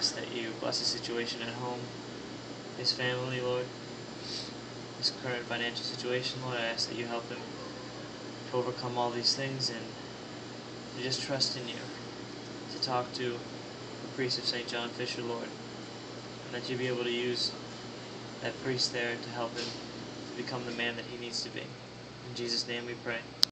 ask that you bless his situation at home, his family, Lord, his current financial situation, Lord. I ask that you help him to overcome all these things and to just trust in you, to talk to the priest of St. John Fisher, Lord, and that you be able to use that priest there to help him to become the man that he needs to be. In Jesus' name we pray.